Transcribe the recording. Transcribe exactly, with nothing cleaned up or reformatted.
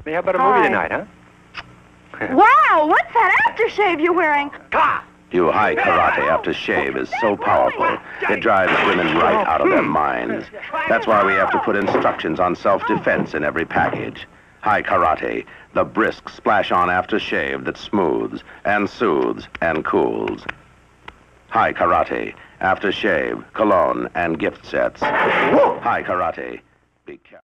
Hey, how about a movie tonight, huh? Wow, what's that aftershave you're wearing? You high karate aftershave is so powerful, it drives women right out of their minds. That's why we have to put instructions on self-defense in every package. High karate, the brisk splash-on aftershave that smooths and soothes and cools. High karate, aftershave, cologne, and gift sets. High karate. Be careful.